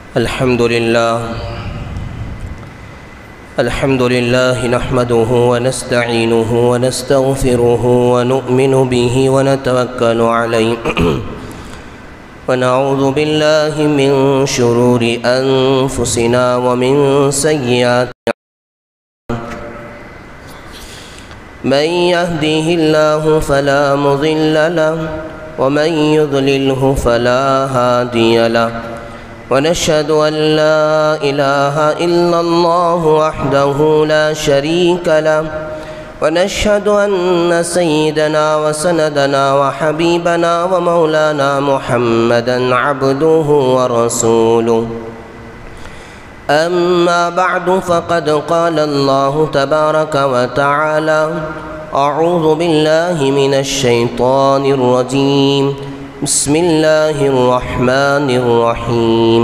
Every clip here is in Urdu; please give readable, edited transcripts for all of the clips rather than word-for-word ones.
الحمد لله نحمده ونستعينه ونستغفره ونؤمن به ونتوكل عليه ونعوذ بالله من شرور أنفسنا ومن سيئات من يهديه الله فلا مضل له ومن يضلله فلا هادي له ونشهد أن لا إله إلا الله وحده لا شريك له ونشهد أن سيدنا وسندنا وحبيبنا ومولانا محمدًا عبده ورسوله. أما بعد فقد قال الله تبارك وتعالى: أعوذ بالله من الشيطان الرجيم. بسم الله الرحمن الرحيم.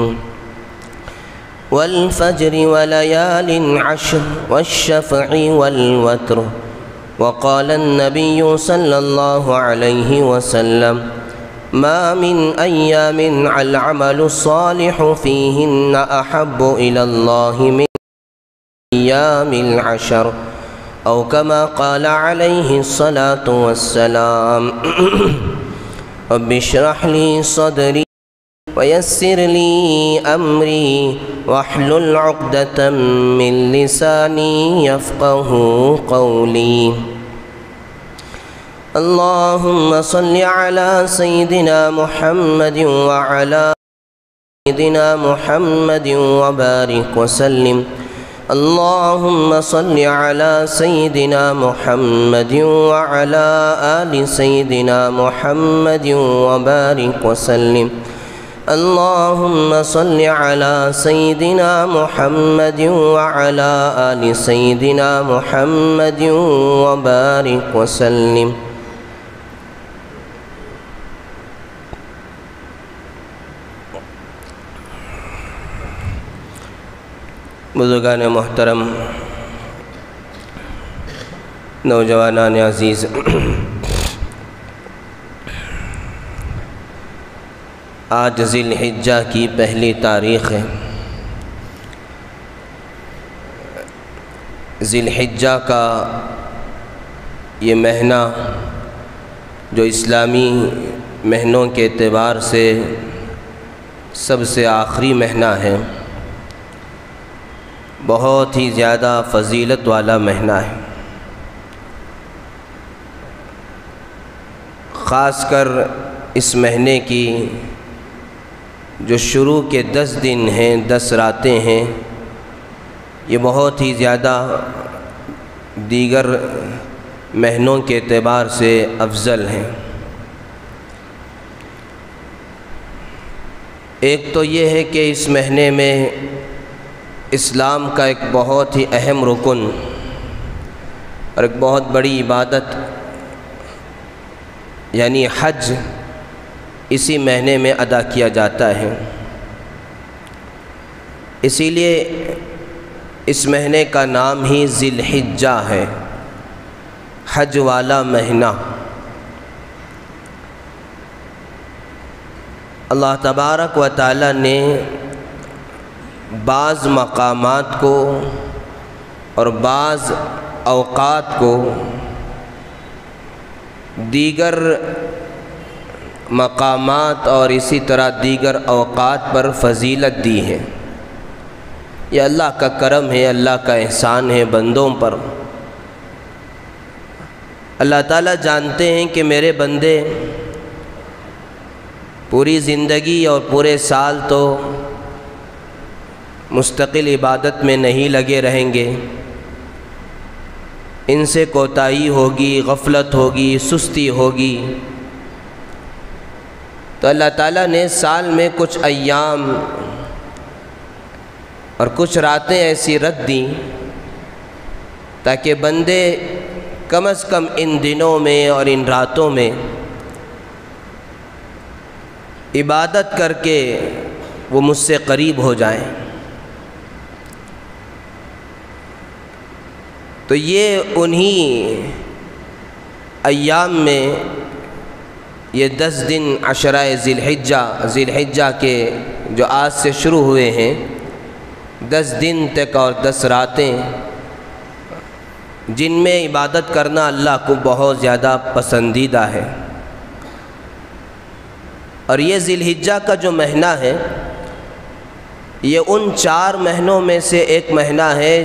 والفجر وليال عشر والشفع والوتر. وقال النبي صلى الله عليه وسلم: ما من أيام العمل الصالح فيهن أحب إلى الله من أيام العشر، أو كما قال عليه الصلاة والسلام. رب اشرح لي صدري ويسر لي أمري واحلل عقدة من لساني يفقه قولي. اللهم صل على سيدنا محمد وعلى سيدنا محمد وبارك وسلم. اللهم صل على سيدنا محمد وعلى آل سيدنا محمد وبارك وسلم. اللهم صل على سيدنا محمد وعلى آل سيدنا محمد وبارك وسلم. بزرگان محترم، نوجوانان عزیز، آج ذی الحجہ کی پہلی تاریخ ہے۔ ذی الحجہ کا یہ مہینہ جو اسلامی مہینوں کے اعتبار سے سب سے آخری مہینہ ہے، بہت ہی زیادہ فضیلت والا مہینہ ہے۔ خاص کر اس مہینے کی جو شروع کے 10 دن ہیں، 10 راتیں ہیں، یہ بہت ہی زیادہ دیگر مہینوں کے اعتبار سے افضل ہیں۔ ایک تو یہ ہے کہ اس مہینے میں اسلام کا ایک بہت ہی اہم رکن اور ایک بہت بڑی عبادت یعنی حج اسی مہینے میں ادا کیا جاتا ہے۔ اسی لیے اس مہینے کا نام ہی ذی الحجہ ہے، حج والا مہینہ۔ اللہ تبارک و تعالی نے بعض مقامات کو اور بعض اوقات کو دیگر مقامات اور اسی طرح دیگر اوقات پر فضیلت دی ہے۔ یہ اللہ کا کرم ہے، اللہ کا احسان ہے بندوں پر۔ اللہ تعالیٰ جانتے ہیں کہ میرے بندے پوری زندگی اور پورے سال تو مستقل عبادت میں نہیں لگے رہیں گے، ان سے کوتاہی ہوگی، غفلت ہوگی، سستی ہوگی۔ تو اللہ تعالیٰ نے سال میں کچھ ایام اور کچھ راتیں ایسی رکھ دیں تاکہ بندے کم از کم ان دنوں میں اور ان راتوں میں عبادت کر کے وہ مجھ سے قریب ہو جائیں۔ تو یہ انہی ایام میں یہ 10 دن عشرہ ذی الحجہ کے جو آج سے شروع ہوئے ہیں 10 دن تک اور 10 راتیں جن میں عبادت کرنا اللہ کو بہت زیادہ پسندیدہ ہے۔ اور یہ ذی الحجہ کا جو مہینہ ہے یہ ان 4 مہینوں میں سے ایک مہینہ ہے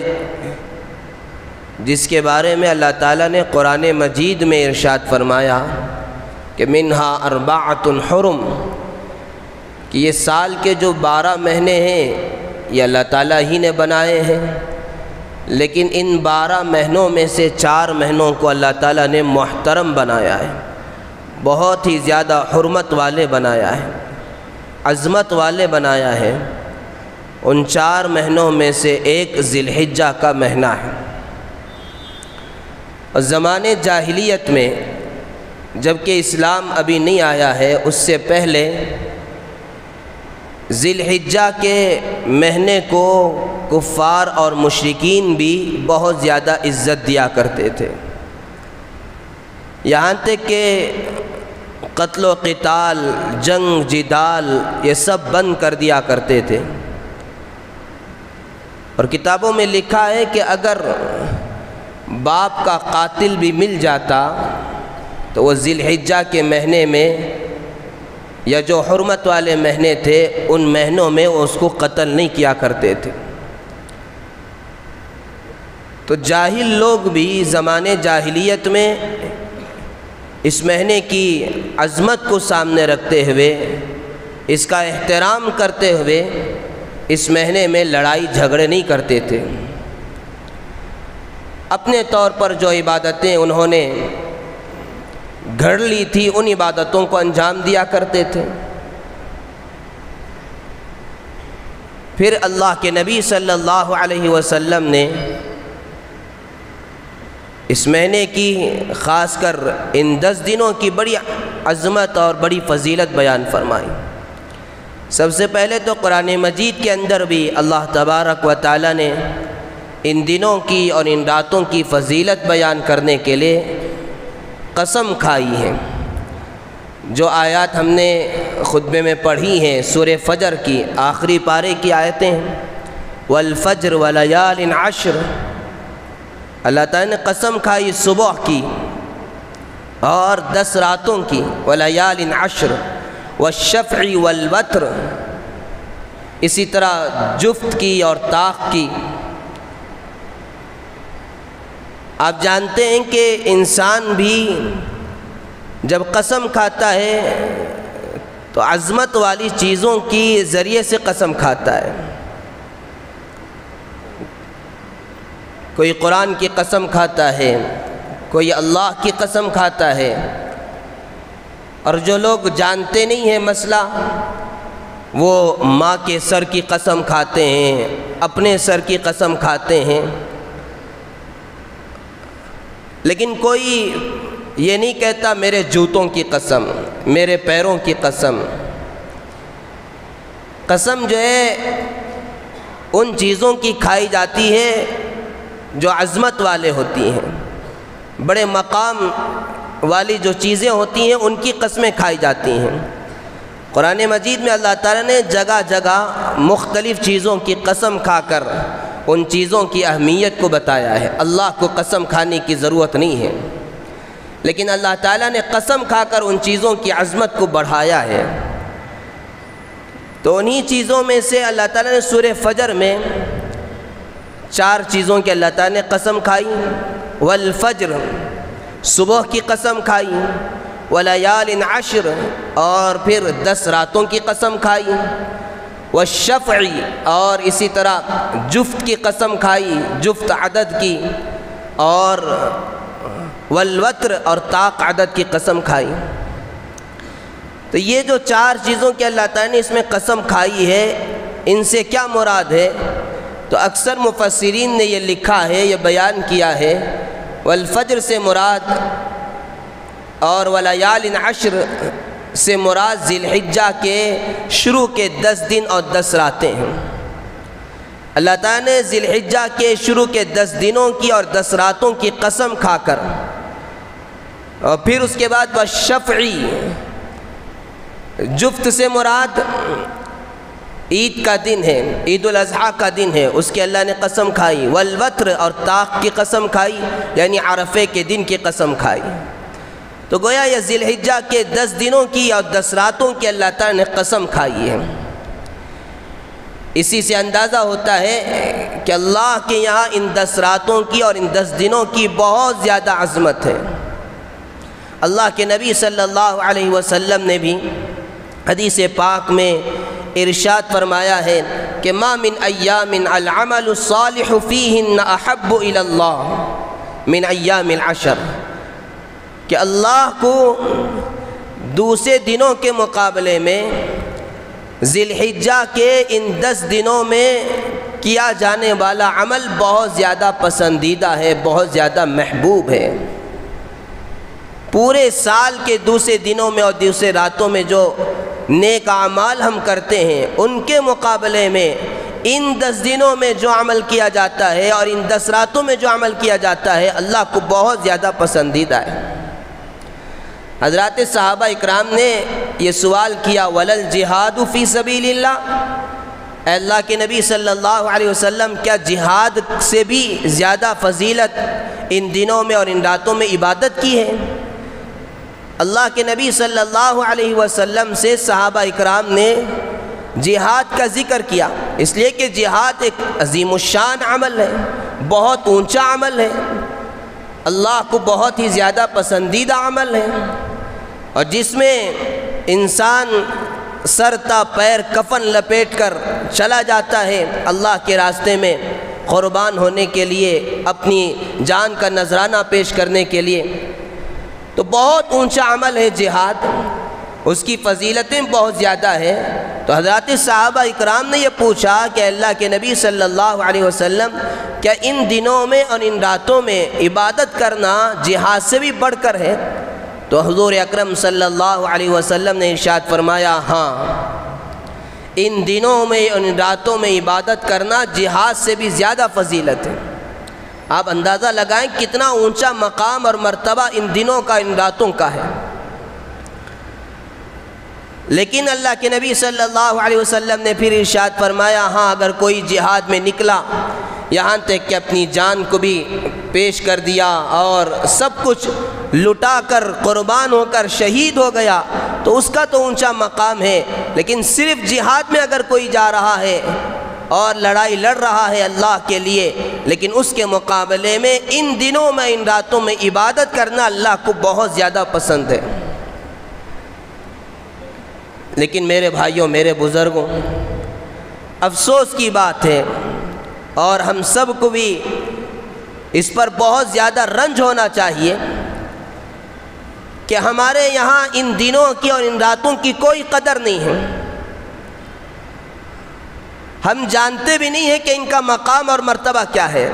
جس کے بارے میں اللہ تعالیٰ نے قرآن مجید میں ارشاد فرمایا کہ منہا اربعۃ حرم، کہ یہ سال کے جو 12 مہینے ہیں یہ اللہ تعالیٰ ہی نے بنائے ہیں، لیکن ان 12 مہینوں میں سے 4 مہینوں کو اللہ تعالیٰ نے محترم بنایا ہے، بہت ہی زیادہ حرمت والے بنایا ہے، عظمت والے بنایا ہے۔ ان 4 مہینوں میں سے ایک ذی الحجہ کا مہینہ ہے۔ اور زمانے جاہلیت میں جبکہ اسلام ابھی نہیں آیا ہے، اس سے پہلے ذی الحجہ کے مہینے کو کفار اور مشرکین بھی بہت زیادہ عزت دیا کرتے تھے، یہاں تک کہ قتل و قتال، جنگ جدال یہ سب بند کر دیا کرتے تھے۔ اور کتابوں میں لکھا ہے کہ اگر باپ کا قاتل بھی مل جاتا تو وہ ذی الحجہ کے مہینے میں یا جو حرمت والے مہینے تھے ان مہینوں میں وہ اس کو قتل نہیں کیا کرتے تھے۔ تو جاہل لوگ بھی زمانے جاہلیت میں اس مہینے کی عظمت کو سامنے رکھتے ہوئے، اس کا احترام کرتے ہوئے اس مہینے میں لڑائی جھگڑے نہیں کرتے تھے۔ اپنے طور پر جو عبادتیں انہوں نے گھڑ لی تھی ان عبادتوں کو انجام دیا کرتے تھے۔ پھر اللہ کے نبی صلی اللہ علیہ وسلم نے اس مہینے کی خاص کر ان 10 دنوں کی بڑی عظمت اور بڑی فضیلت بیان فرمائی۔ سب سے پہلے تو قرآن مجید کے اندر بھی اللہ تبارک و تعالی نے ان دنوں کی اور ان راتوں کی فضیلت بیان کرنے کے لیے قسم کھائی ہے۔ جو آیات ہم نے خطبے میں پڑھی ہیں سورہ فجر کی آخری پارے کی آیتیں ہیں، والفجر ولیال عشر، اللہ تعالیٰ نے قسم کھائی صبح کی اور 10 راتوں کی، ولیال عشر والشفع والوتر، اسی طرح جفت کی اور طاق کی۔ آپ جانتے ہیں کہ انسان بھی جب قسم کھاتا ہے تو عظمت والی چیزوں کی ذریعے سے قسم کھاتا ہے۔ کوئی قرآن کی قسم کھاتا ہے، کوئی اللہ کی قسم کھاتا ہے، اور جو لوگ جانتے نہیں ہیں مسئلہ وہ ماں کے سر کی قسم کھاتے ہیں، اپنے سر کی قسم کھاتے ہیں، لیکن کوئی یہ نہیں کہتا میرے جوتوں کی قسم، میرے پیروں کی قسم۔ قسم جو ہے ان چیزوں کی کھائی جاتی ہے جو عظمت والے ہوتی ہیں، بڑے مقام والی جو چیزیں ہوتی ہیں ان کی قسمیں کھائی جاتی ہیں۔ قرآن مجید میں اللہ تعالیٰ نے جگہ جگہ مختلف چیزوں کی قسم کھا کر ان چیزوں کی اہمیت کو بتایا ہے۔ اللہ کو قسم کھانے کی ضرورت نہیں ہے، لیکن اللہ تعالیٰ نے قسم کھا کر ان چیزوں کی عظمت کو بڑھایا ہے۔ تو انہی چیزوں میں سے اللہ تعالیٰ نے سورہ فجر میں 4 چیزوں کی اللہ تعالیٰ نے قسم کھائی۔ والفجر، صبح کی قسم کھائی، ولیال عشر، اور پھر 10 راتوں کی قسم کھائی، والشفع، اور اسی طرح جفت کی قسم کھائی، جفت عدد کی، اور والوتر، اور طاق عدد کی قسم کھائی۔ تو یہ جو 4 چیزوں کی اللہ تعالیٰ نے اس میں قسم کھائی ہے، ان سے کیا مراد ہے؟ تو اکثر مفسرین نے یہ لکھا ہے، یہ بیان کیا ہے، والفجر سے مراد اور ولیال عشر سے مراد ذی الحجہ کے شروع کے 10 دن اور 10 راتیں ہیں۔ اللہ تعالیٰ نے ذی الحجہ کے شروع کے 10 دنوں کی اور 10 راتوں کی قسم کھا کر، اور پھر اس کے بعد والشفع، جفت سے مراد عید کا دن ہے، عید الاضحیٰ کا دن ہے، اس کے اللہ نے قسم کھائی، والوتر اور طاق کی قسم کھائی، یعنی عرفے کے دن کی قسم کھائی۔ تو گویا یہ ذی الحجہ کے 10 دنوں کی اور 10 راتوں کی اللہ تعالیٰ نے قسم کھائی ہے۔ اسی سے اندازہ ہوتا ہے کہ اللہ کے یہاں ان 10 راتوں کی اور ان 10 دنوں کی بہت زیادہ عظمت ہے۔ اللہ کے نبی صلی اللہ علیہ وسلم نے بھی حدیث پاک میں ارشاد فرمایا ہے کہ ما من ایام العمل الصالح فیہن احب الی اللہ من ایام العشر، کہ اللہ کو دوسرے دنوں کے مقابلے میں ذی الحجہ کے ان 10 دنوں میں کیا جانے والا عمل بہت زیادہ پسندیدہ ہے، بہت زیادہ محبوب ہے۔ پورے سال کے دوسرے دنوں میں اور دوسرے راتوں میں جو نیک اعمال ہم کرتے ہیں ان کے مقابلے میں ان 10 دنوں میں جو عمل کیا جاتا ہے اور ان 10 راتوں میں جو عمل کیا جاتا ہے اللہ کو بہت زیادہ پسندیدہ ہے۔ حضرات صحابہ اکرام نے یہ سوال کیا وَلَلْ جِہَادُ فِي سَبِيلِ اللَّهِ، اے اللہ کے نبی صلی اللہ علیہ وسلم کیا جہاد سے بھی زیادہ فضیلت ان دنوں میں اور ان راتوں میں عبادت کی ہے؟ اللہ کے نبی صلی اللہ علیہ وسلم سے صحابہ اکرام نے جہاد کا ذکر کیا، اس لیے کہ جہاد ایک عظیم الشان عمل ہے، بہت اونچا عمل ہے، اللہ کو بہت ہی زیادہ پسندیدہ عمل ہے، اور جس میں انسان سر تا پیر کفن لپیٹ کر چلا جاتا ہے اللہ کے راستے میں قربان ہونے کے لیے، اپنی جان کا نذرانہ پیش کرنے کے لیے۔ تو بہت اونچا عمل ہے جہاد، اس کی فضیلتیں بہت زیادہ ہیں۔ تو حضرات صحابہ اکرام نے یہ پوچھا کہ اللہ کے نبی صلی اللہ علیہ وسلم کیا ان دنوں میں اور ان راتوں میں عبادت کرنا جہاد سے بھی بڑھ کر ہے؟ تو حضور اکرم صلی اللہ علیہ وسلم نے ارشاد فرمایا ہاں، ان دنوں میں اور ان راتوں میں عبادت کرنا جہاد سے بھی زیادہ فضیلت ہے۔ آپ اندازہ لگائیں کتنا اونچا مقام اور مرتبہ ان دنوں کا ان راتوں کا ہے۔ لیکن اللہ کے نبی صلی اللہ علیہ وسلم نے پھر ارشاد فرمایا ہاں، اگر کوئی جہاد میں نکلا یہاں تک کہ اپنی جان کو بھی پیش کر دیا اور سب کچھ لٹا کر قربان ہو کر شہید ہو گیا تو اس کا تو اونچا مقام ہے، لیکن صرف جہاد میں اگر کوئی جا رہا ہے اور لڑائی لڑ رہا ہے اللہ کے لیے، لیکن اس کے مقابلے میں ان دنوں میں ان راتوں میں عبادت کرنا اللہ کو بہت زیادہ پسند ہے۔ لیکن میرے بھائیوں، میرے بزرگوں، افسوس کی بات ہے اور ہم سب کو بھی اس پر بہت زیادہ رنج ہونا چاہیے کہ ہمارے یہاں ان دنوں کی اور ان راتوں کی کوئی قدر نہیں ہے۔ ہم جانتے بھی نہیں ہیں کہ ان کا مقام اور مرتبہ کیا ہے۔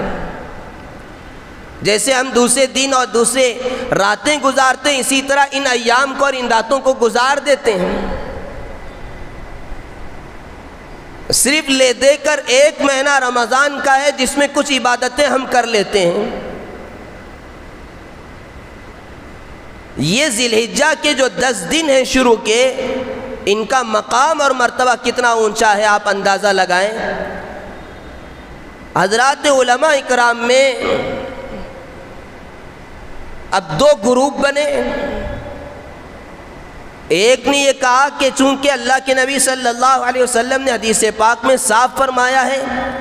جیسے ہم دوسرے دن اور دوسرے راتیں گزارتے ہیں، اسی طرح ان ایام کو اور ان راتوں کو گزار دیتے ہیں، صرف لے دے کر 1 مہینہ رمضان کا ہے جس میں کچھ عبادتیں ہم کر لیتے ہیں۔ یہ ذی الحجہ کے جو 10 دن ہیں شروع کے، ان کا مقام اور مرتبہ کتنا اونچا ہے آپ اندازہ لگائیں۔ حضرات علماء اکرام میں اب 2 گروپ بنے۔ ایک نے یہ کہا کہ چونکہ اللہ کے نبی صلی اللہ علیہ وسلم نے حدیث پاک میں صاف فرمایا ہے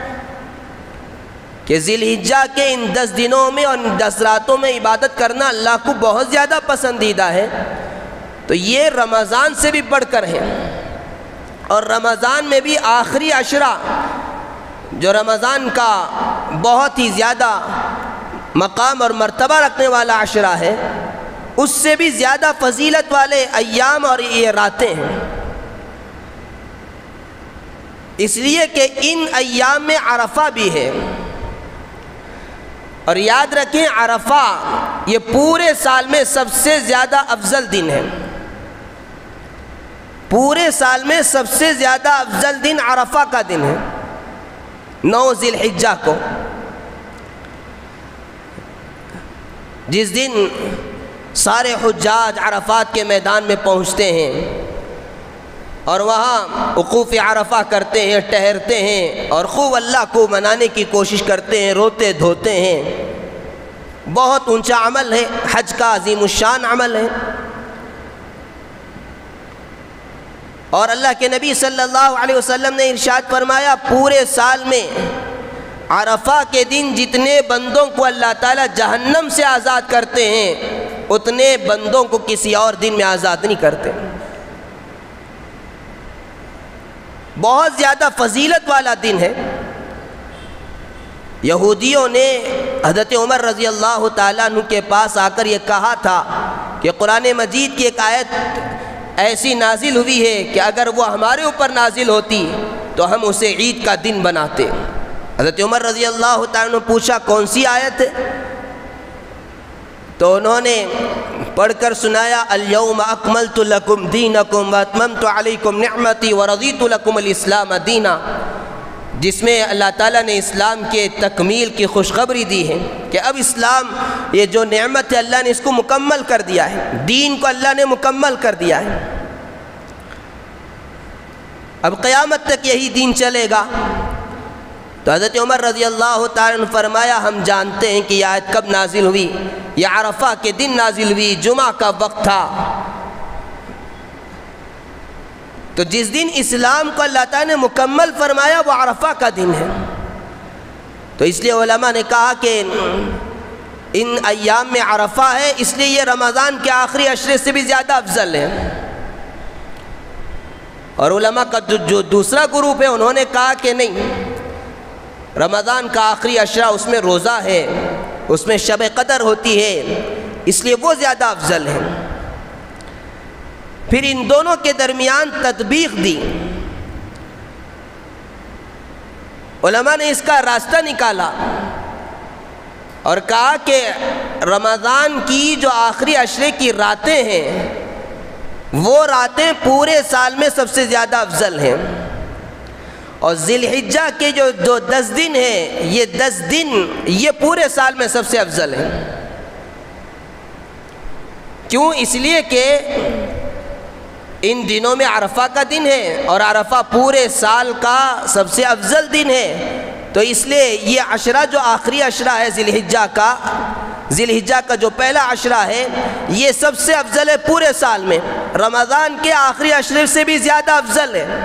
کہ ذی الحجہ کے ان 10 دنوں میں اور ان 10 راتوں میں عبادت کرنا اللہ کو بہت زیادہ پسندیدہ ہے، تو یہ رمضان سے بھی بڑھ کر ہے، اور رمضان میں بھی آخری عشرہ جو رمضان کا بہت ہی زیادہ مقام اور مرتبہ رکھنے والا عشرہ ہے، اس سے بھی زیادہ فضیلت والے ایام اور یہ راتیں ہیں، اس لیے کہ ان ایام میں عرفہ بھی ہے۔ اور یاد رکھیں عرفہ یہ پورے سال میں سب سے زیادہ افضل دن ہے، پورے سال میں سب سے زیادہ افضل دن عرفہ کا دن ہے، 9 ذی الحجہ کو، جس دن سارے حجاج عرفات کے میدان میں پہنچتے ہیں، اور وہاں وقوف عرفہ کرتے ہیں، ٹہرتے ہیں اور خوب اللہ کو منانے کی کوشش کرتے ہیں، روتے دھوتے ہیں۔ بہت اونچا عمل ہے، حج کا عظیم الشان عمل ہے۔ اور اللہ کے نبی صلی اللہ علیہ وسلم نے ارشاد فرمایا، پورے سال میں عرفہ کے دن جتنے بندوں کو اللہ تعالیٰ جہنم سے آزاد کرتے ہیں اتنے بندوں کو کسی اور دن میں آزاد نہیں کرتے۔ بہت زیادہ فضیلت والا دن ہے۔ یہودیوں نے حضرت عمر رضی اللہ تعالیٰ عنہ کے پاس آ کر یہ کہا تھا کہ قرآن مجید کی ایک آیت ایسی نازل ہوئی ہے کہ اگر وہ ہمارے اوپر نازل ہوتی تو ہم اسے عید کا دن بناتے۔ حضرت عمر رضی اللہ تعالیٰ عنہ پوچھا کون سی آیت ہے؟ تو انہوں نے پڑھ کر سنایا، الیوم اکملت لکم دینکم واتممت علیکم نعمتی ورضیت لکم الاسلام دینا، جس میں اللہ تعالیٰ نے اسلام کے تکمیل کی خوشخبری دی ہے کہ اب اسلام یہ جو نعمت ہے اللہ نے اس کو مکمل کر دیا ہے، دین کو اللہ نے مکمل کر دیا ہے، اب قیامت تک یہی دین چلے گا۔ تو حضرت عمر رضی اللہ تعالیٰ عنہ فرمایا، ہم جانتے ہیں کہ یہ آیت کب نازل ہوئی، یہ عرفہ کے دن نازل ہوئی، جمعہ کا وقت تھا۔ تو جس دن اسلام کو اللہ تعالیٰ نے مکمل فرمایا وہ عرفہ کا دن ہے۔ تو اس لیے علماء نے کہا کہ ان ایام میں عرفہ ہے، اس لیے یہ رمضان کے آخری عشرے سے بھی زیادہ افضل ہے۔ اور علماء کا جو دوسرا گروپ ہے انہوں نے کہا کہ نہیں، رمضان کا آخری عشرہ اس میں روزہ ہے، اس میں شب قدر ہوتی ہے، اس لیے وہ زیادہ افضل ہے۔ پھر ان دونوں کے درمیان تطبیق دی، علماء نے اس کا راستہ نکالا اور کہا کہ رمضان کی جو آخری عشرے کی راتیں ہیں وہ راتیں پورے سال میں سب سے زیادہ افضل ہیں، اور ذی الحجہ کے جو 10 دن ہیں یہ 10 دن یہ پورے سال میں سب سے افضل ہیں۔ کیوں؟ اس لیے کہ ان دنوں میں عرفہ کا دن ہے اور عرفہ پورے سال کا سب سے افضل دن ہے، تو اس لیے یہ عشرہ جو آخری عشرہ ہے ذی الحجہ کا جو پہلا عشرہ ہے یہ سب سے افضل ہے پورے سال میں، رمضان کے آخری عشرے سے بھی زیادہ افضل ہے۔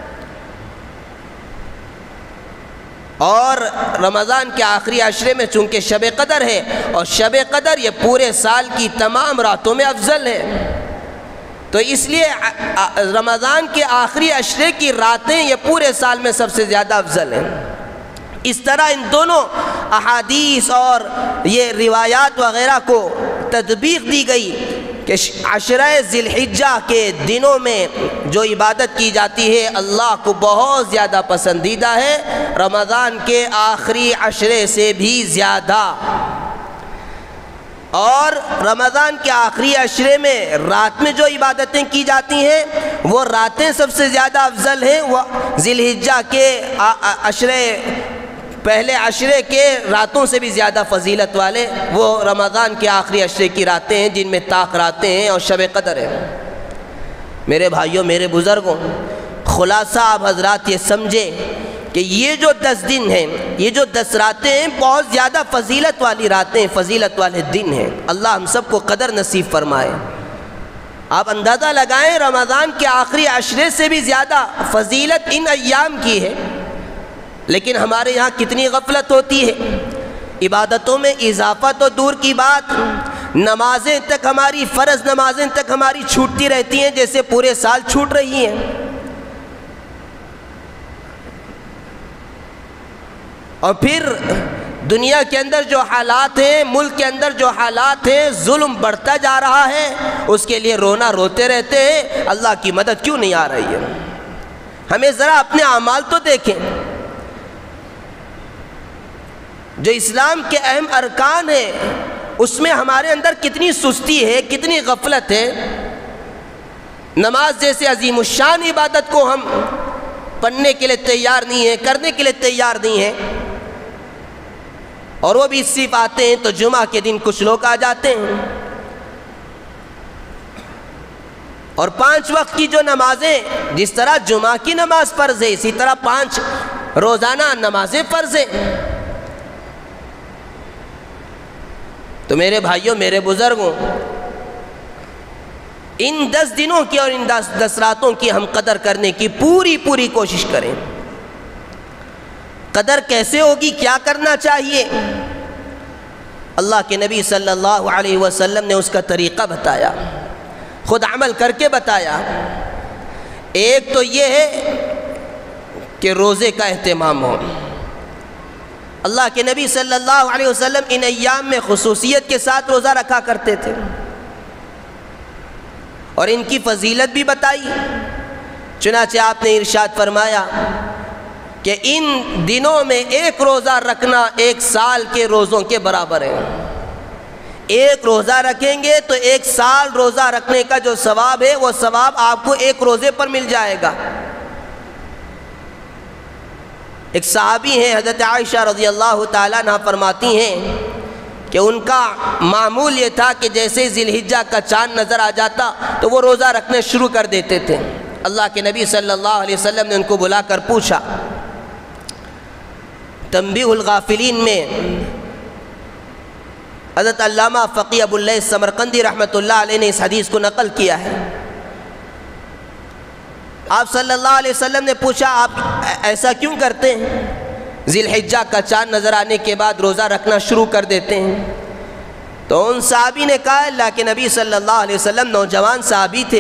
اور رمضان کے آخری عشرے میں چونکہ شب قدر ہے اور شب قدر یہ پورے سال کی تمام راتوں میں افضل ہے، تو اس لیے رمضان کے آخری عشرے کی راتیں یہ پورے سال میں سب سے زیادہ افضل ہیں۔ اس طرح ان دونوں احادیث اور یہ روایات وغیرہ کو تطبیق دی گئی کہ عشرہ ذی الحجہ کے دنوں میں جو عبادت کی جاتی ہے اللہ کو بہت زیادہ پسندیدہ ہے، رمضان کے آخری عشرے سے بھی زیادہ۔ اور رمضان کے آخری عشرے میں رات میں جو عبادتیں کی جاتی ہیں وہ راتیں سب سے زیادہ افضل ہیں، وہ ذی الحجہ کے پہلے عشرے کے راتوں سے بھی زیادہ فضیلت والے وہ رمضان کے آخری عشرے کی راتیں ہیں جن میں طاق راتیں ہیں اور شب قدر ہے۔ میرے بھائیوں، میرے بزرگوں، خلاصہ آپ حضرات یہ سمجھیں کہ یہ جو 10 دن ہیں، یہ جو 10 راتیں ہیں بہت زیادہ فضیلت والی راتیں، فضیلت والے دن ہیں۔ اللہ ہم سب کو قدر نصیب فرمائے۔ آپ اندازہ لگائیں رمضان کے آخری عشرے سے بھی زیادہ فضیلت ان ایام کی ہے، لیکن ہمارے یہاں کتنی غفلت ہوتی ہے، عبادتوں میں اضافہ تو دور کی بات، نمازیں تک ہماری، فرض نمازیں تک ہماری چھوٹتی رہتی ہیں جیسے پورے سال چھوٹ رہی ہیں۔ اور پھر دنیا کے اندر جو حالات ہیں، ملک کے اندر جو حالات ہیں، ظلم بڑھتا جا رہا ہے، اس کے لیے رونا روتے رہتے ہیں، اللہ کی مدد کیوں نہیں آ رہی ہے؟ ہمیں ذرا اپنے اعمال تو دیکھیں، جو اسلام کے اہم ارکان ہیں اس میں ہمارے اندر کتنی سستی ہے، کتنی غفلت ہے۔ نماز جیسے عظیم الشان عبادت کو ہم پڑھنے کے لیے تیار نہیں ہیں، کرنے کے لیے تیار نہیں ہیں، اور وہ بھی صرف آتے ہیں تو جمعہ کے دن کچھ لوگ آ جاتے ہیں۔ اور 5 وقت کی جو نمازیں، جس طرح جمعہ کی نماز فرض ہے، اسی طرح 5 روزانہ نمازیں فرض ہیں۔ تو میرے بھائیوں، میرے بزرگوں، ان 10 دنوں کی اور ان 10 راتوں کی ہم قدر کرنے کی پوری کوشش کریں۔ قدر کیسے ہوگی، کیا کرنا چاہیے؟ اللہ کے نبی صلی اللہ علیہ وسلم نے اس کا طریقہ بتایا، خود عمل کر کے بتایا۔ ایک تو یہ ہے کہ روزے کا اہتمام ہو۔ اللہ کے نبی صلی اللہ علیہ وسلم ان ایام میں خصوصیت کے ساتھ روزہ رکھا کرتے تھے اور ان کی فضیلت بھی بتائی۔ چنانچہ آپ نے ارشاد فرمایا کہ ان دنوں میں ایک روزہ رکھنا 1 سال کے روزوں کے برابر ہے۔ ایک روزہ رکھیں گے تو 1 سال روزہ رکھنے کا جو ثواب ہے وہ ثواب آپ کو ایک روزے پر مل جائے گا۔ ایک صحابی ہیں حضرت عائشہ رضی اللہ تعالیٰ عنہ فرماتی ہیں کہ ان کا معمول یہ تھا کہ جیسے ذی الحجہ کا چاند نظر آ جاتا تو وہ روزہ رکھنے شروع کر دیتے تھے۔ اللہ کے نبی صلی اللہ علیہ وسلم نے ان کو بلا کر پوچھا۔ تنبیہ الغافلین میں حضرت علامہ فقی ابو اللیث سمرقندی رحمۃ اللہ علیہ نے اس حدیث کو نقل کیا ہے۔ آپ صلی اللہ علیہ وسلم نے پوچھا، آپ ایسا کیوں کرتے ہیں؟ ذی الحجہ کا چاند نظر آنے کے بعد روزہ رکھنا شروع کر دیتے ہیں۔ تو ان صحابی نے کہا، اللہ کے نبی صلی اللہ علیہ وسلم نوجوان صحابی تھے،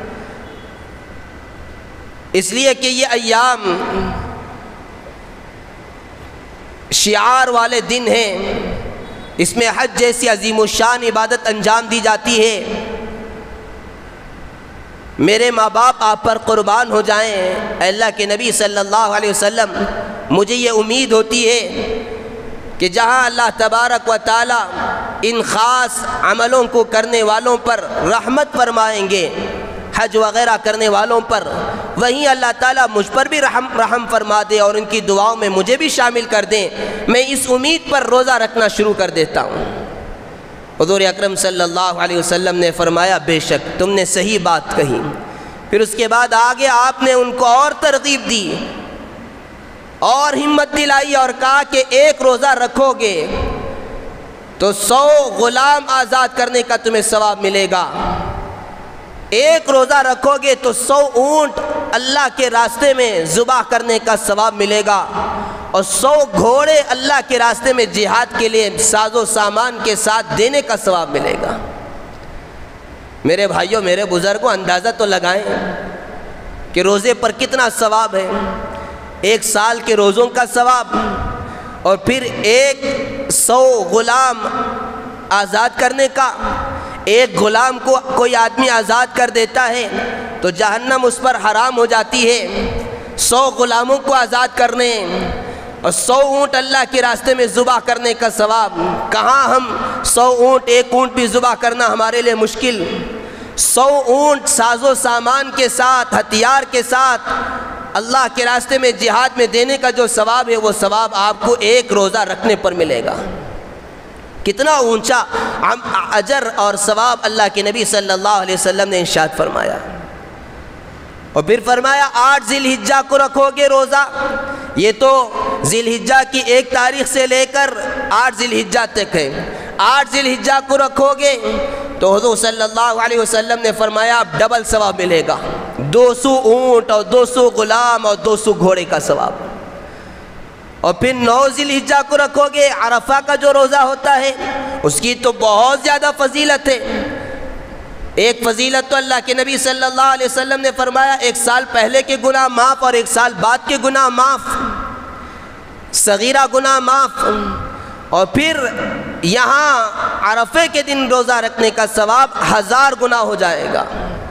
اس لیے کہ یہ ایام شعار والے دن ہیں، اس میں حج جیسی عظیم الشان عبادت انجام دی جاتی ہے۔ میرے ماں باپ آپ پر قربان ہو جائیں، اے اللہ کے نبی صلی اللہ علیہ وسلم، مجھے یہ امید ہوتی ہے کہ جہاں اللہ تبارک و تعالی ان خاص عملوں کو کرنے والوں پر رحمت فرمائیں گے، حج وغیرہ کرنے والوں پر، وہیں اللہ تعالیٰ مجھ پر بھی رحم فرما دے اور ان کی دعاؤں میں مجھے بھی شامل کر دیں۔ میں اس امید پر روزہ رکھنا شروع کر دیتا ہوں۔ حضور اکرم صلی اللہ علیہ وسلم نے فرمایا، بے شک تم نے صحیح بات کہی۔ پھر اس کے بعد آگے آپ نے ان کو اور ترغیب دی اور ہمت دلائی اور کہا کہ 1 روزہ رکھو گے تو 100 غلام آزاد کرنے کا تمہیں ثواب ملے گا۔ 1 روزہ رکھو گے تو 100 اونٹ اللہ کے راستے میں ذبح کرنے کا ثواب ملے گا اور 100 گھوڑے اللہ کے راستے میں جہاد کے لیے ساز و سامان کے ساتھ دینے کا ثواب ملے گا۔ میرے بھائیوں، میرے بزرگوں، اندازہ تو لگائیں کہ روزے پر کتنا ثواب ہے۔ 1 سال کے روزوں کا ثواب اور پھر 100 غلام آزاد کرنے کا۔ 1 غلام کو کوئی آدمی آزاد کر دیتا ہے تو جہنم اس پر حرام ہو جاتی ہے۔ 100 غلاموں کو آزاد کرنے اور 100 اونٹ اللہ کے راستے میں ذبح کرنے کا ثواب، کہاں ہم 100 اونٹ، 1 اونٹ بھی ذبح کرنا ہمارے لیے مشکل۔ 100 اونٹ ساز و سامان کے ساتھ، ہتھیار کے ساتھ اللہ کے راستے میں جہاد میں دینے کا جو ثواب ہے وہ ثواب آپ کو 1 روزہ رکھنے پر ملے گا۔ کتنا اونچا اجر اور ثواب اللہ کے نبی صلی اللہ علیہ وسلم نے ارشاد فرمایا۔ اور پھر فرمایا 8 ذی الحجہ کو رکھو گے روزہ۔ یہ تو ذی الحجہ کی 1 تاریخ سے لے کر 8 ذی الحجہ تک ہے۔ 8 ذی الحجہ کو رکھو گے تو حضور صلی اللہ علیہ وسلم نے فرمایا اب ڈبل ثواب ملے گا، 200 اونٹ اور 200 غلام اور 200 گھوڑے کا ثواب۔ اور پھر 9 ذی الحجہ کو رکھو گے، عرفہ کا جو روزہ ہوتا ہے اس کی تو بہت زیادہ فضیلت ہے۔ ایک فضیلت تو اللہ کے نبی صلی اللہ علیہ وسلم نے فرمایا 1 سال پہلے کے گناہ معاف اور 1 سال بعد کے گناہ معاف، صغیرہ گناہ معاف۔ اور پھر یہاں عرفے کے دن روزہ رکھنے کا ثواب 1000 گنا ہو جائے گا،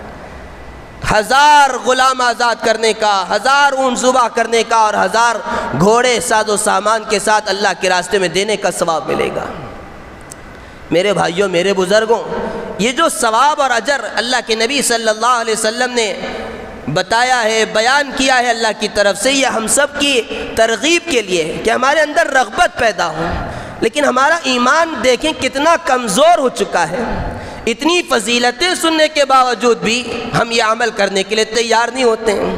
1000 غلام آزاد کرنے کا، 1000 اونٹ ذبح کرنے کا اور 1000 گھوڑے ساز و سامان کے ساتھ اللہ کے راستے میں دینے کا ثواب ملے گا۔ میرے بھائیوں، میرے بزرگوں، یہ جو ثواب اور اجر اللہ کے نبی صلی اللہ علیہ وسلم نے بتایا ہے، بیان کیا ہے اللہ کی طرف سے، یہ ہم سب کی ترغیب کے لیے ہے کہ ہمارے اندر رغبت پیدا ہو۔ لیکن ہمارا ایمان دیکھیں کتنا کمزور ہو چکا ہے، اتنی فضیلتیں سننے کے باوجود بھی ہم یہ عمل کرنے کے لیے تیار نہیں ہوتے ہیں۔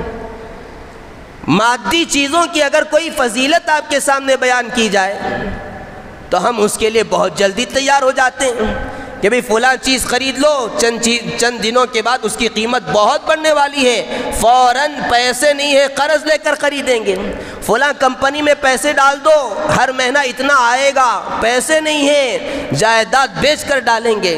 مادی چیزوں کی اگر کوئی فضیلت آپ کے سامنے بیان کی جائے تو ہم اس کے لیے بہت جلدی تیار ہو جاتے ہیں کہ بھئی فلاں چیز خرید لو، چند دنوں کے بعد اس کی قیمت بہت بڑھنے والی ہے، فوراً پیسے نہیں ہے قرض لے کر خریدیں گے۔ فلاں کمپنی میں پیسے ڈال دو، ہر مہینہ اتنا آئے گا، پیسے نہیں ہے جائیداد بیچ کر ڈالیں گے۔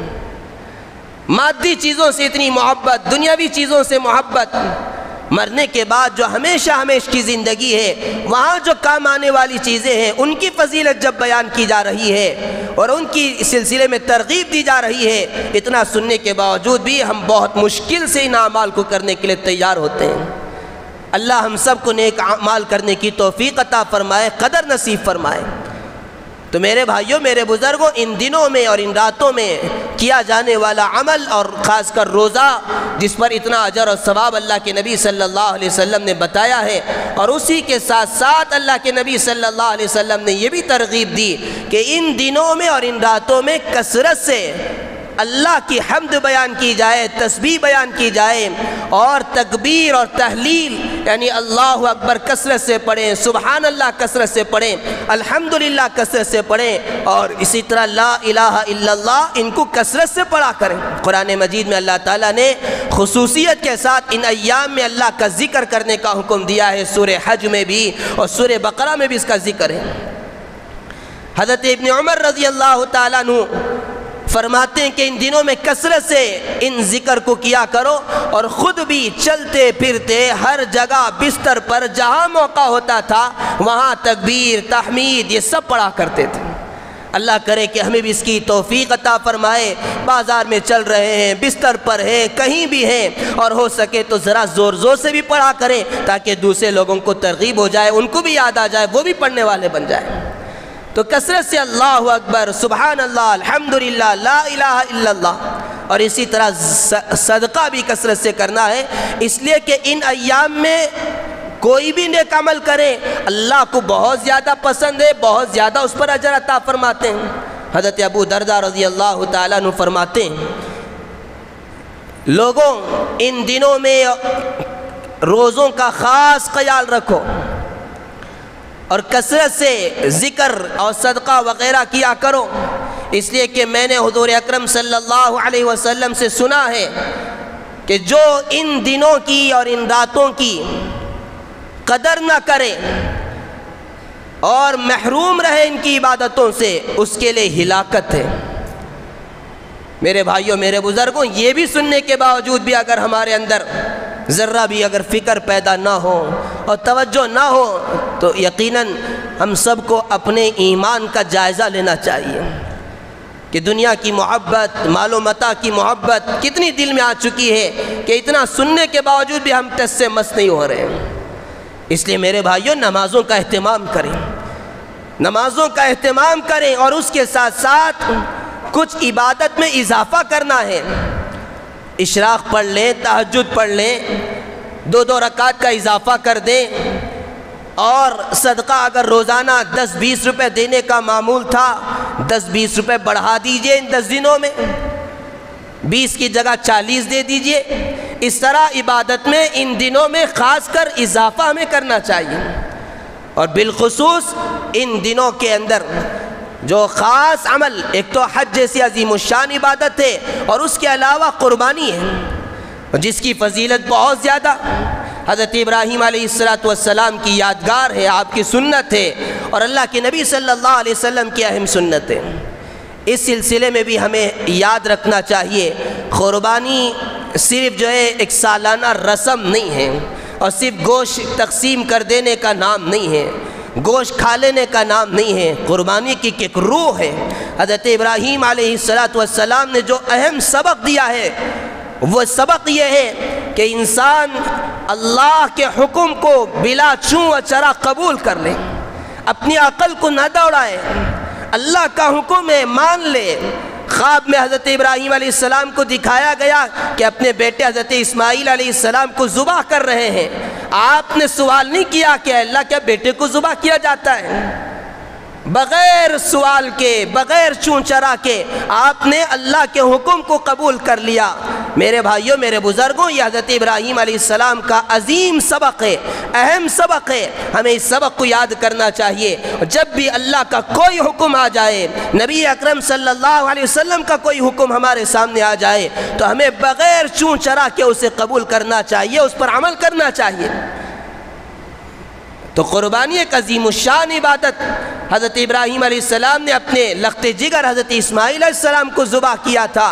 مادی چیزوں سے اتنی محبت، دنیاوی چیزوں سے محبت، مرنے کے بعد جو ہمیشہ کی زندگی ہے وہاں جو کام آنے والی چیزیں ہیں ان کی فضیلت جب بیان کی جا رہی ہے اور ان کی سلسلے میں ترغیب دی جا رہی ہے، اتنا سننے کے باوجود بھی ہم بہت مشکل سے ان اعمال کو کرنے کے لیے تیار ہوتے ہیں۔ اللہ ہم سب کو نیک اعمال کرنے کی توفیق عطا فرمائے، قدر نصیب فرمائے۔ تو میرے بھائیوں، میرے بزرگوں، ان دنوں میں اور ان راتوں میں کیا جانے والا عمل اور خاص کر روزہ جس پر اتنا اجر اور ثواب اللہ کے نبی صلی اللہ علیہ وسلم نے بتایا ہے، اور اسی کے ساتھ ساتھ اللہ کے نبی صلی اللہ علیہ وسلم نے یہ بھی ترغیب دی کہ ان دنوں میں اور ان راتوں میں کثرت سے اللہ کی حمد بیان کی جائے، تسبیح بیان کی جائے، اور تکبیر اور تحلیل یعنی اللہ اکبر کثرت سے پڑھیں، سبحان اللہ کثرت سے پڑھیں، الحمدللہ کثرت سے پڑھیں، اور اسی طرح لا الہ الا اللہ ان کو کثرت سے پڑھا کریں۔ قرآن مجید میں اللہ تعالیٰ نے خصوصیت کے ساتھ ان ایام میں اللہ کا ذکر کرنے کا حکم دیا ہے، سورہ حج میں بھی اور سورہ بقرہ میں بھی اس کا ذکر ہے۔ حضرت ابن عمر رضی اللہ تعالیٰ عنہ فرماتے ہیں کہ ان دنوں میں کثرت سے ان ذکر کو کیا کرو، اور خود بھی چلتے پھرتے ہر جگہ بستر پر جہاں موقع ہوتا تھا وہاں تکبیر، تحمید یہ سب پڑھا کرتے تھے۔ اللہ کرے کہ ہمیں بھی اس کی توفیق عطا فرمائے۔ بازار میں چل رہے ہیں، بستر پر ہیں، کہیں بھی ہیں، اور ہو سکے تو ذرا زور زور سے بھی پڑھا کریں تاکہ دوسرے لوگوں کو ترغیب ہو جائے، ان کو بھی یاد آ جائے، وہ بھی پڑھنے والے بن جائیں۔ تو کثرت سے اللہ اکبر، سبحان اللہ، الحمدللہ، لا الہ الا اللہ، اور اسی طرح صدقہ بھی کثرت سے کرنا ہے، اس لیے کہ ان ایام میں کوئی بھی نیک عمل کرے اللہ کو بہت زیادہ پسند ہے، بہت زیادہ اس پر اجر عطا فرماتے ہیں۔ حضرت ابو درداء رضی اللہ تعالیٰ عنہ فرماتے ہیں، لوگوں ان دنوں میں روزوں کا خاص خیال رکھو اور کثرت سے ذکر اور صدقہ وغیرہ کیا کرو، اس لیے کہ میں نے حضور اکرم صلی اللہ علیہ وسلم سے سنا ہے کہ جو ان دنوں کی اور ان راتوں کی قدر نہ کرے اور محروم رہے ان کی عبادتوں سے، اس کے لیے ہلاکت ہے۔ میرے بھائیوں، میرے بزرگوں، یہ بھی سننے کے باوجود بھی اگر ہمارے اندر ذرہ بھی اگر فکر پیدا نہ ہو اور توجہ نہ ہو تو یقیناً ہم سب کو اپنے ایمان کا جائزہ لینا چاہیے کہ دنیا کی محبت، مال و متاع کی محبت کتنی دل میں آ چکی ہے کہ اتنا سننے کے باوجود بھی ہم ٹس سے مس نہیں ہو رہے ہیں۔ اس لیے میرے بھائیوں، نمازوں کا اہتمام کریں، نمازوں کا اہتمام کریں، اور اس کے ساتھ ساتھ کچھ عبادت میں اضافہ کرنا ہے۔ اشراق پڑھ لیں، تہجد پڑھ لیں، 2 رکعت کا اضافہ کر دیں، اور صدقہ اگر روزانہ 10-20 روپے دینے کا معمول تھا 10-20 روپے بڑھا دیجئے ان 10 دنوں میں، 20 کی جگہ 40 دے دیجئے۔ اس طرح عبادت میں ان دنوں میں خاص کر اضافہ ہمیں کرنا چاہیے، اور بالخصوص ان دنوں کے اندر جو خاص عمل، ایک تو حج جیسی عظیم الشان عبادت ہے، اور اس کے علاوہ قربانی ہے جس کی فضیلت بہت زیادہ حضرت ابراہیم علیہ السلام کی یادگار ہے، آپ کی سنت ہے، اور اللہ کے نبی صلی اللہ علیہ وسلم کی اہم سنت ہے۔ اس سلسلے میں بھی ہمیں یاد رکھنا چاہیے، قربانی صرف جو ہے ایک سالانہ رسم نہیں ہے، اور صرف گوشت تقسیم کر دینے کا نام نہیں ہے، گوشت کھا لینے کا نام نہیں ہے، قربانی کی ایک روح ہے۔ حضرت ابراہیم علیہ السلام نے جو اہم سبق دیا ہے وہ سبق یہ ہے کہ انسان اللہ کے حکم کو بلا چوں و چرا قبول کر لے، اپنی عقل کو نہ دوڑائے، اللہ کا حکم ہے مان لے۔ خواب میں حضرت ابراہیم علیہ السلام کو دکھایا گیا کہ اپنے بیٹے حضرت اسماعیل علیہ السلام کو ذبح کر رہے ہیں، آپ نے سوال نہیں کیا کہ اللہ کیا بیٹے کو ذبح کیا جاتا ہے؟ بغیر سوال کے، بغیر چون چرا کے آپ نے اللہ کے حکم کو قبول کر لیا۔ میرے بھائیوں، میرے بزرگوں، یہ حضرت ابراہیم علیہ السلام کا عظیم سبق ہے، اہم سبق ہے۔ ہمیں اس سبق کو یاد کرنا چاہیے۔ جب بھی اللہ کا کوئی حکم آ جائے، نبی اکرم صلی اللہ علیہ وسلم کا کوئی حکم ہمارے سامنے آ جائے تو ہمیں بغیر چون چرا کے اسے قبول کرنا چاہیے، اس پر عمل کرنا چاہیے۔ تو قربانی ایک عظیم الشان عبادت۔ حضرت ابراہیم علیہ السلام نے اپنے لخت جگر حضرت اسماعیل علیہ السلام کو ذبح کیا تھا،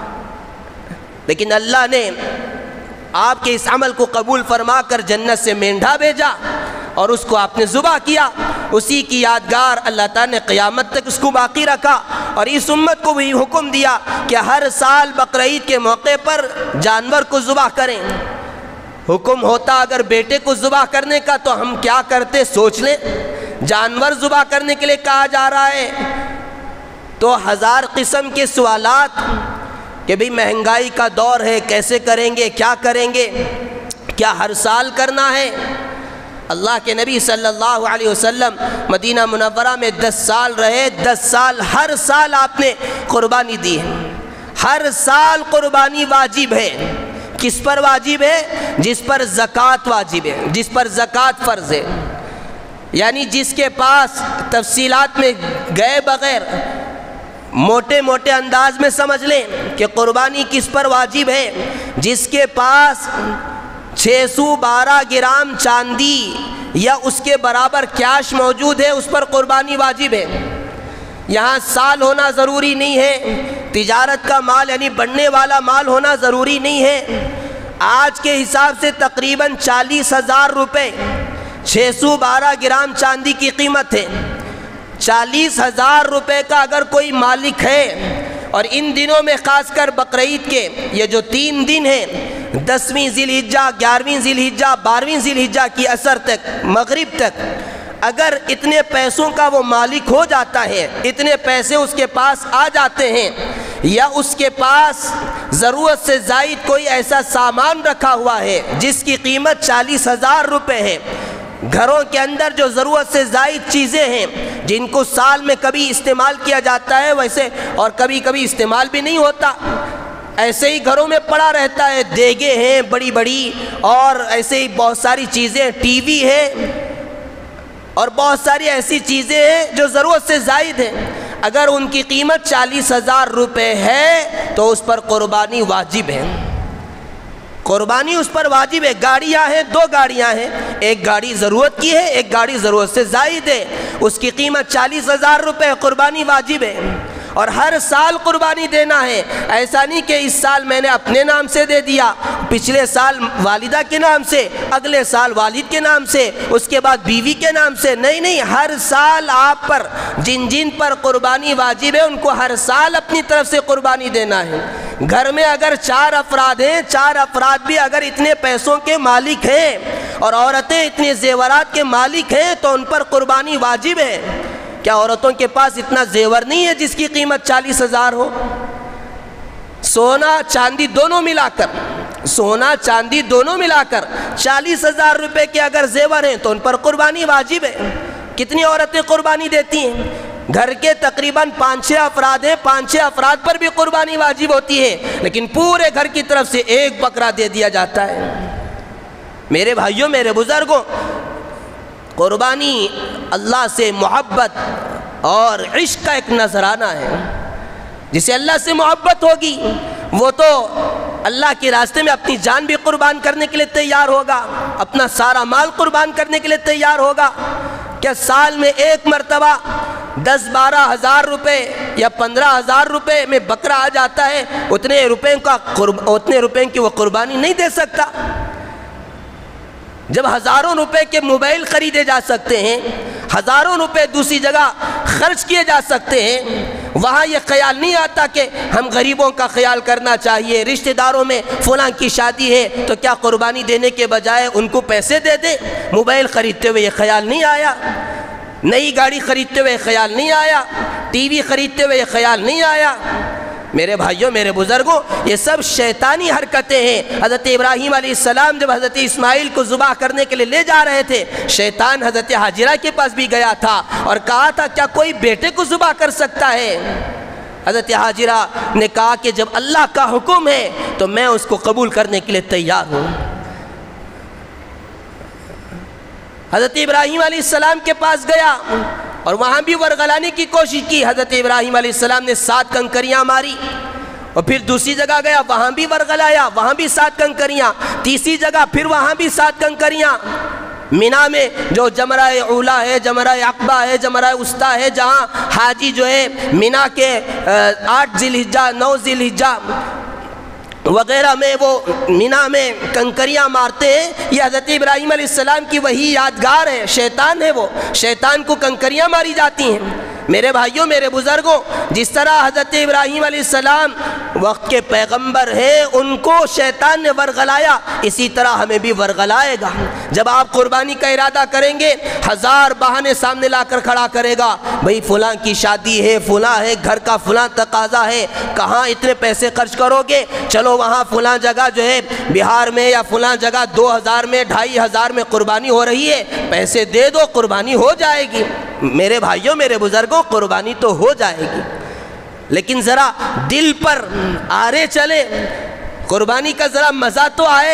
لیکن اللہ نے آپ کے اس عمل کو قبول فرما کر جنت سے مینڈھا بھیجا اور اس کو آپ نے ذبح کیا۔ اسی کی یادگار اللہ تعالیٰ نے قیامت تک اس کو باقی رکھا، اور اس امت کو بھی حکم دیا کہ ہر سال بقرعید کے موقع پر جانور کو ذبح کریں۔ حکم ہوتا اگر بیٹے کو ذبح کرنے کا تو ہم کیا کرتے، سوچ لیں۔ جانور ذبح کرنے کے لیے کہا جا رہا ہے تو ہزار قسم کے سوالات کہ بھئی مہنگائی کا دور ہے، کیسے کریں گے، کیا کریں گے، کیا ہر سال کرنا ہے؟ اللہ کے نبی صلی اللہ علیہ وسلم مدینہ منورہ میں 10 سال رہے، 10 سال ہر سال آپ نے قربانی دی ہے۔ ہر سال قربانی واجب ہے۔ کس پر واجب ہے؟ جس پر زکوٰۃ واجب ہے، جس پر زکوٰۃ فرض ہے، یعنی جس کے پاس تفصیلات میں گئے بغیر موٹے موٹے انداز میں سمجھ لیں کہ قربانی کس پر واجب ہے۔ جس کے پاس 612 گرام چاندی یا اس کے برابر کیش موجود ہے، اس پر قربانی واجب ہے۔ یہاں سال ہونا ضروری نہیں ہے، تجارت کا مال یعنی بڑھنے والا مال ہونا ضروری نہیں ہے۔ آج کے حساب سے تقریباً 40,000 روپے 612 گرام چاندی کی قیمت ہے۔ 40,000 روپے کا اگر کوئی مالک ہے، اور ان دنوں میں خاص کر بقرعید کے یہ جو 3 دن ہیں، 10ویں ذی الحجہ، 11ویں ذی الحجہ، 12ویں ذی الحجہ کی عصر تک، مغرب تک، اگر اتنے پیسوں کا وہ مالک ہو جاتا ہے، اتنے پیسے اس کے پاس آ جاتے ہیں، یا اس کے پاس ضرورت سے زائد کوئی ایسا سامان رکھا ہوا ہے جس کی قیمت 40,000 روپے ہے، گھروں کے اندر جو ضرورت سے زائد چیزیں ہیں جن کو سال میں کبھی استعمال کیا جاتا ہے ویسے، اور کبھی کبھی استعمال بھی نہیں ہوتا، ایسے ہی گھروں میں پڑا رہتا ہے، دیگیں ہیں بڑی بڑی، اور ایسے ہی بہت ساری چیزیں، ٹی وی ہے، اور بہت ساری ایسی چیزیں ہیں جو ضرورت سے زائد ہیں، اگر ان کی قیمت 40,000 روپے ہے تو اس پر قربانی واجب ہے۔ قربانی اس پر واجب ہے۔ گاڑیاں ہیں، 2 گاڑیاں ہیں، ایک گاڑی ضرورت کی ہے، ایک گاڑی ضرورت سے زائد ہے، اس کی قیمت 40,000 روپے، قربانی واجب ہے، اور ہر سال قربانی دینا ہے۔ ایسا نہیں کہ اس سال میں نے اپنے نام سے دے دیا، پچھلے سال والدہ کے نام سے، اگلے سال والد کے نام سے، اس کے بعد بیوی کے نام سے، نہیں، ہر سال آپ پر جن پر قربانی واجب ہے ان کو ہر سال اپنی طرف سے قربانی دینا ہے۔ گھر میں اگر 4 افراد ہیں، 4 افراد بھی اگر اتنے پیسوں کے مالک ہیں اور عورتیں اتنے زیورات کے مالک ہیں تو ان پر قربانی واجب ہے۔ کیا عورتوں کے پاس اتنا زیور نہیں ہے جس کی قیمت 40,000 ہو؟ سونا چاندی دونوں ملا کر 40,000 روپے کے اگر زیور ہیں تو ان پر قربانی واجب ہے۔ کتنی عورتیں قربانی دیتی ہیں؟ گھر کے تقریباً 5-6 افراد ہیں، 5-6 افراد پر بھی قربانی واجب ہوتی ہے، لیکن پورے گھر کی طرف سے 1 بکرا دے دیا جاتا ہے۔ میرے بھائیوں، میرے بزرگوں، قربانی اللہ سے محبت اور عشق کا ایک نذرانہ ہے۔ جسے اللہ سے محبت ہوگی وہ تو اللہ کے راستے میں اپنی جان بھی قربان کرنے کے لیے تیار ہوگا، اپنا سارا مال قربان کرنے کے لیے تیار ہوگا۔ کیا سال میں 1 مرتبہ 10-12 ہزار روپے یا 15 ہزار روپے میں بکرا آ جاتا ہے، اتنے روپے کی وہ قربانی نہیں دے سکتا؟ جب ہزاروں روپے کے موبائل خریدے جا سکتے ہیں، ہزاروں روپے دوسری جگہ خرچ کیے جا سکتے ہیں، وہاں یہ خیال نہیں آتا کہ ہم غریبوں کا خیال کرنا چاہیے، رشتہ داروں میں فلاں کی شادی ہے تو کیا قربانی دینے کے بجائے ان کو پیسے دے دیں؟ موبائل خریدتے ہوئے یہ خیال نہیں آیا، نئی گاڑی خریدتے ہوئے خیال نہیں آیا، ٹی وی خریدتے ہوئے خیال نہیں آیا، میرے بھائیوں میرے بزرگوں، یہ سب شیطانی حرکتیں ہیں۔ حضرت ابراہیم علیہ السلام جب حضرت اسماعیل کو ذبح کرنے کے لیے لے جا رہے تھے، شیطان حضرت حاجرہ کے پاس بھی گیا تھا اور کہا تھا کیا کوئی بیٹے کو ذبح کر سکتا ہے؟ حضرت حاجرہ نے کہا کہ جب اللہ کا حکم ہے تو میں اس کو قبول کرنے کے لیے تیار ہوں۔ حضرت ابراہیم علیہ السلام کے پاس گیا اور وہاں بھی ورغلانے کی کوشش کی۔ حضرت ابراہیم علیہ السلام نے 7 کنکریاں ماری، اور پھر دوسری جگہ گیا، وہاں بھی ورغلایا، وہاں بھی 7 کنکریاں، تیسری جگہ پھر وہاں بھی 7 کنکریاں۔ مینا میں جو جمرہ اولا ہے، جمرہ عقبہ ہے، جمرہ وسطیٰ ہے، جہاں حاجی جو ہے مینا کے 8 ذی الحجہ 9 ذی الحجہ وغیرہ میں وہ مینا میں کنکریاں مارتے ہیں، یہ حضرت ابراہیم علیہ السلام کی وہی یادگار ہے۔ شیطان ہے، وہ شیطان کو کنکریاں ماری جاتی ہیں۔ میرے بھائیوں میرے بزرگوں، جس طرح حضرت ابراہیم علیہ السلام وقت کے پیغمبر ہیں، ان کو شیطان نے ورغلایا، اسی طرح ہمیں بھی ورغلائے گا۔ جب آپ قربانی کا ارادہ کریں گے، 1000 بہانے سامنے لا کر کھڑا کرے گا، بھئی فلاں کی شادی ہے، فلاں ہے، گھر کا فلاں تقاضا ہے، کہاں اتنے پیسے خرچ کرو گے؟ چلو وہاں فلاں جگہ جو ہے بہار میں یا فلاں جگہ 2000 میں 2500 میں قربانی ہو رہی ہے، پیسے دے دو، قربانی ہو جائے گی۔ میرے بھائیوں میرے بزرگوں، قربانی تو ہو جائے گی، لیکن ذرا دل پر آرے چلے، قربانی کا ذرا مزہ تو آئے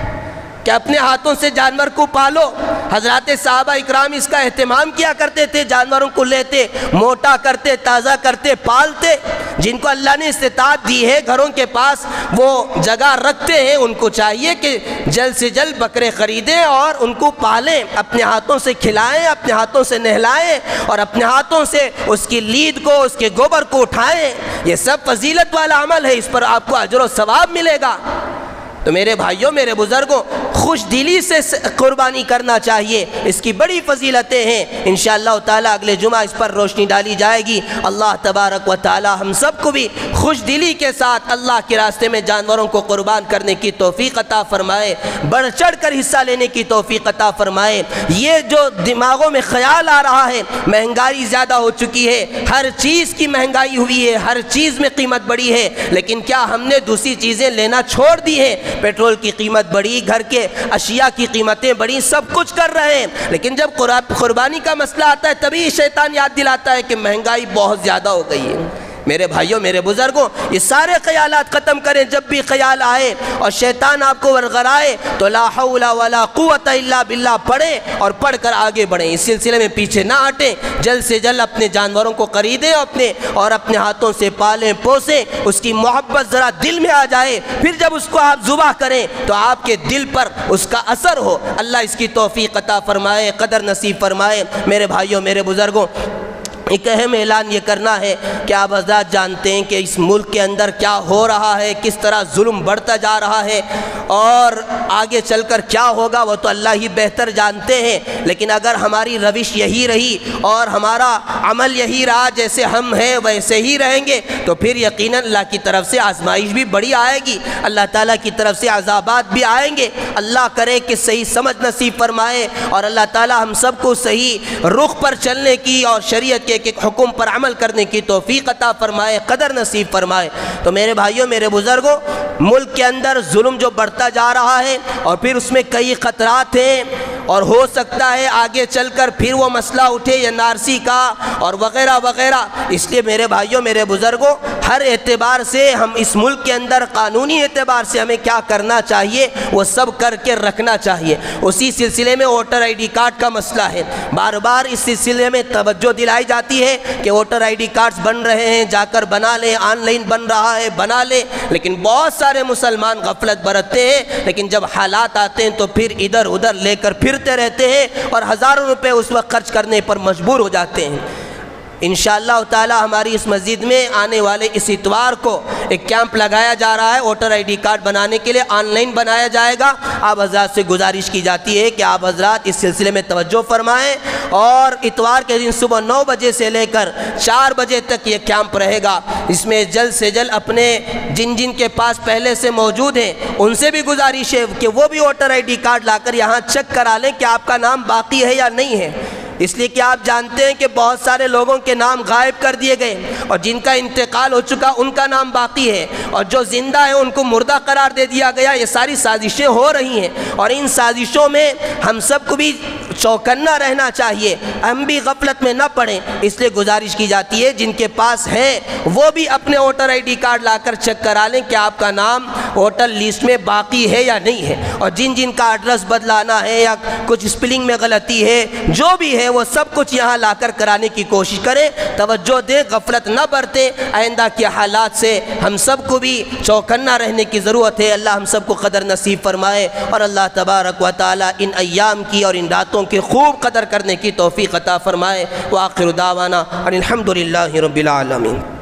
کہ اپنے ہاتھوں سے جانور کو پالو۔ حضرات صحابہ اکرام اس کا اہتمام کیا کرتے تھے، جانوروں کو لیتے، موٹا کرتے، تازہ کرتے، پالتے۔ جن کو اللہ نے استطاعت دی ہے گھروں کے پاس وہ جگہ رکھتے ہیں، ان کو چاہیے کہ جلد سے جلد بکرے خریدیں اور ان کو پالیں، اپنے ہاتھوں سے کھلائیں، اپنے ہاتھوں سے نہلائیں اور اپنے ہاتھوں سے اس کی لید کو، اس کے گوبر کو اٹھائیں۔ یہ سب فضیلت والا عمل ہے، اس پر آپ کو اجر و ثواب ملے گا۔ تو میرے بھائیوں میرے بزرگوں، خوش دلی سے قربانی کرنا چاہیے، اس کی بڑی فضیلتیں ہیں۔ انشاءاللہ تعالیٰ اگلے جمعہ اس پر روشنی ڈالی جائے گی۔ اللہ تبارک و تعالیٰ ہم سب کو بھی خوش دلی کے ساتھ اللہ کے راستے میں جانوروں کو قربان کرنے کی توفیق عطا فرمائے، بڑھ چڑھ کر حصہ لینے کی توفیق عطا فرمائے۔ یہ جو دماغوں میں خیال آ رہا ہے، مہنگائی زیادہ ہو چکی ہے، ہر چیز کی مہنگائی ہوئی ہے، ہر چیز میں قیمت بڑھی ہے، لیکن کیا ہم نے دوسری چیزیں لینا چھوڑ دی ہیں؟ پیٹرول کی قیمت بڑھی، گھر کے اشیاء کی قیمتیں بڑھی، سب کچھ کر رہے ہیں، لیکن جب قربانی کا مسئلہ آتا ہے تبھی شیطان یاد دلاتا ہے کہ مہنگائی بہت زیادہ ہو گئی ہے۔ میرے بھائیوں میرے بزرگوں، یہ سارے خیالات ختم کریں۔ جب بھی خیال آئے اور شیطان آپ کو ورغلائے تو لا حول ولا قوت الا باللہ پڑھیں اور پڑھ کر آگے بڑھیں، اس سلسلے میں پیچھے نہ ہٹیں۔ جلد سے جلد اپنے جانوروں کو خریدیں اور اپنے ہاتھوں سے پالیں پوسیں، اس کی محبت ذرا دل میں آ جائے، پھر جب اس کو آپ ذبح کریں تو آپ کے دل پر اس کا اثر ہو۔ اللہ اس کی توفیق عطا فرمائے، قدر نصیب فرمائے۔ میرے بھائیوں میرے بزرگوں، ایک اہم اعلان یہ کرنا ہے کہ آپ حضرات جانتے ہیں کہ اس ملک کے اندر کیا ہو رہا ہے، کس طرح ظلم بڑھتا جا رہا ہے، اور آگے چل کر کیا ہوگا وہ تو اللہ ہی بہتر جانتے ہیں۔ لیکن اگر ہماری روش یہی رہی اور ہمارا عمل یہی رہا، جیسے ہم ہیں ویسے ہی رہیں گے، تو پھر یقیناً اللہ کی طرف سے آزمائش بھی بڑی آئے گی، اللہ تعالیٰ کی طرف سے عذابات بھی آئیں گے۔ اللہ کرے کہ صحیح سمجھ نصیب فرمائے اور اللہ تعالیٰ ہم سب کو صحیح رخ پر چلنے کی اور شریعت کے ایک حکم پر عمل کرنے کی توفیق عطا فرمائے، قدر نصیب فرمائے۔ تو میرے بھائیوں میرے بزرگوں، ملک کے اندر ظلم جو بڑھتا جا رہا ہے اور پھر اس میں کئی خطرات ہیں، اور ہو سکتا ہے آگے چل کر پھر وہ مسئلہ اٹھے این آر سی کا اور وغیرہ وغیرہ۔ اس لیے میرے بھائیوں میرے بزرگوں، ہر اعتبار سے ہم اس ملک کے اندر قانونی اعتبار سے ہمیں کیا کرنا چاہیے وہ سب کر کے رکھنا چاہیے۔ اسی سلسلے میں ووٹر آئی ڈی کارڈ کا مسئلہ ہے، بار بار اس سلسلے میں توجہ دلائی جاتی ہے کہ ووٹر آئی ڈی کارڈز بن رہے ہیں، جا کر بنا لیں، آن لائن بن رہا ہے بنا لیں، لیکن بہت سارے مسلمان غفلت برتتے ہیں، لیکن جب حالات آتے ہیں تو پھر ادھر ادھر لے کر پھرتے رہتے ہیں اور ہزاروں روپے اس وقت خرچ کرنے پر مجبور ہو جاتے ہیں۔ انشاءاللہ تعالی ہماری اس مسجد میں آنے والے اس اتوار کو ایک کیمپ لگایا جا رہا ہے، ووٹر آئی ڈی کارڈ بنانے کے لیے آن لائن بنایا جائے گا۔ آپ حضرات سے گزارش کی جاتی ہے کہ آپ حضرات اس سلسلے میں توجہ فرمائیں، اور اتوار کے دن صبح 9 بجے سے لے کر 4 بجے تک یہ کیمپ رہے گا۔ اس میں جلد سے جلد اپنے جن کے پاس پہلے سے موجود ہیں ان سے بھی گزارش ہے کہ وہ بھی ووٹر آئی ڈی کارڈ لا کر یہاں چیک کرا لیں کہ آپ کا نام باقی ہے یا نہیں ہے۔ اس لیے کہ آپ جانتے ہیں کہ بہت سارے لوگوں کے نام غائب کر دیے گئے، اور جن کا انتقال ہو چکا ان کا نام باقی ہے، اور جو زندہ ہیں ان کو مردہ قرار دے دیا گیا۔ یہ ساری سازشیں ہو رہی ہیں، اور ان سازشوں میں ہم سب کو بھی چوکنا رہنا چاہیے، ہم بھی غفلت میں نہ پڑیں۔ اس لیے گزارش کی جاتی ہے جن کے پاس ہے وہ بھی اپنے ووٹر آئی ڈی کارڈ لا کر چیک کرا لیں کہ آپ کا نام ووٹر لسٹ میں باقی ہے یا نہیں ہے، اور جن جن کا ایڈریس بدلانا ہے یا کچھ اسپیلنگ میں غلطی ہے، جو بھی ہے وہ سب کچھ یہاں لا کر کرانے کی کوشش کریں، توجہ دیں، غفلت نہ برتیں۔ آئندہ کے حالات سے ہم سب کو بھی چوکنا رہنے کی ضرورت ہے۔ اللہ ہم سب کو قدر نصیب فرمائے، اور اللہ تبارک و تعالی ان ایام کی اور ان راتوں کی خوب قدر کرنے کی توفیق عطا فرمائے۔ وآخر دعوانا ان الحمد للہ رب العالمین۔